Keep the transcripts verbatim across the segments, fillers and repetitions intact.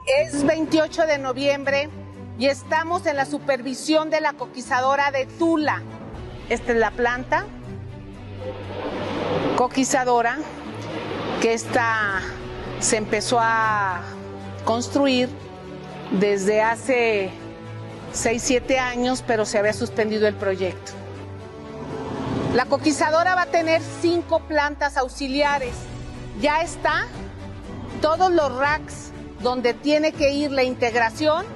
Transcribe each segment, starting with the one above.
Es veintiocho de noviembre y estamos en la supervisión de la coquizadora de Tula. Esta es la planta coquizadora que esta se empezó a construir desde hace seis, siete años, pero se había suspendido el proyecto. La coquizadora va a tener cinco plantas auxiliares. Ya está todos los racks donde tiene que ir la integración,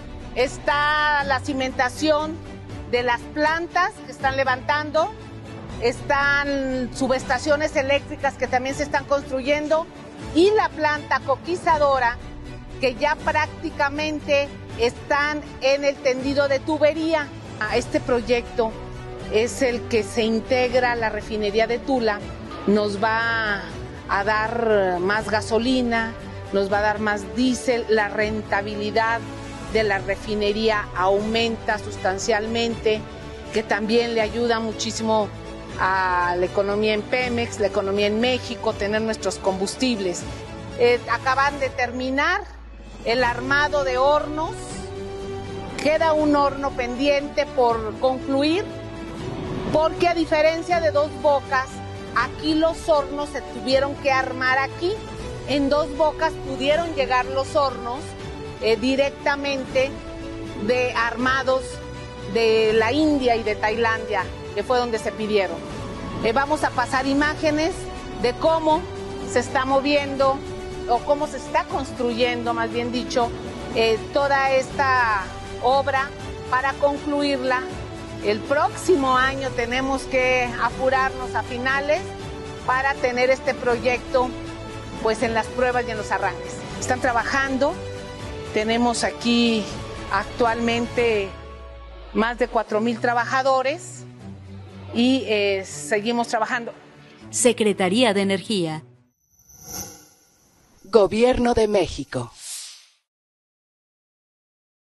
está la cimentación de las plantas que están levantando, están subestaciones eléctricas que también se están construyendo y la planta coquizadora que ya prácticamente están en el tendido de tubería. Este proyecto es el que se integra a la refinería de Tula, nos va a dar más gasolina, nos va a dar más diésel, la rentabilidad de la refinería aumenta sustancialmente, que también le ayuda muchísimo a la economía en Pemex, la economía en México, tener nuestros combustibles. Eh, acaban de terminar el armado de hornos, queda un horno pendiente por concluir, porque a diferencia de Dos Bocas, aquí los hornos se tuvieron que armar aquí. En Dos Bocas pudieron llegar los hornos eh, directamente de armados de la India y de Tailandia, que fue donde se pidieron. Eh, vamos a pasar imágenes de cómo se está moviendo o cómo se está construyendo, más bien dicho, eh, toda esta obra para concluirla. El próximo año tenemos que apurarnos a finales para tener este proyecto pues en las pruebas y en los arranques. Están trabajando, tenemos aquí actualmente más de cuatro mil trabajadores y eh, seguimos trabajando. Secretaría de Energía. Gobierno de México.